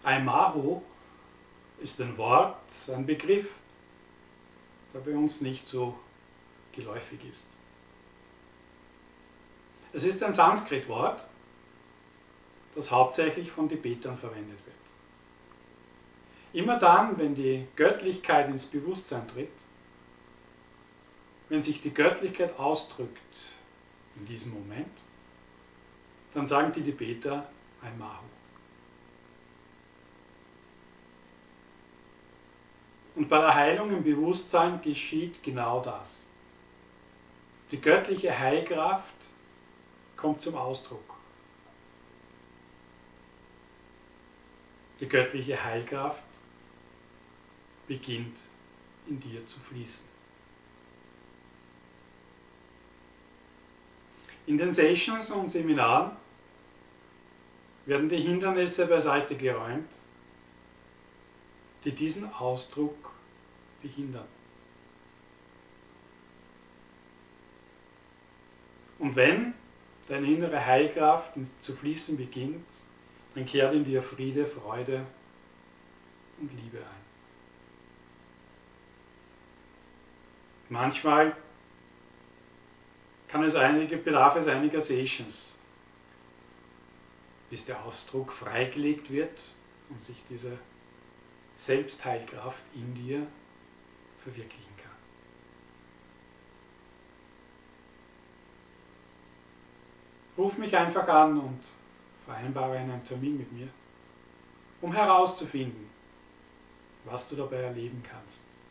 Aimahu ist ein Wort, ein Begriff, der bei uns nicht so geläufig ist. Es ist ein Sanskrit-Wort, das hauptsächlich von Tibetern verwendet wird. Immer dann, wenn die Göttlichkeit ins Bewusstsein tritt, wenn sich die Göttlichkeit ausdrückt in diesem Moment, dann sagen die Tibeter Aimahu. Und bei der Heilung im Bewusstsein geschieht genau das. Die göttliche Heilkraft kommt zum Ausdruck. Die göttliche Heilkraft beginnt in dir zu fließen. In den Sessions und Seminaren werden die Hindernisse beiseite geräumt, die diesen Ausdruck behindern. Und wenn deine innere Heilkraft zu fließen beginnt, dann kehrt in dir Friede, Freude und Liebe ein. Manchmal bedarf es einiger Sessions, bis der Ausdruck freigelegt wird und sich diese Selbstheilkraft in dir verwirklichen kann. Ruf mich einfach an und vereinbare einen Termin mit mir, um herauszufinden, was du dabei erleben kannst.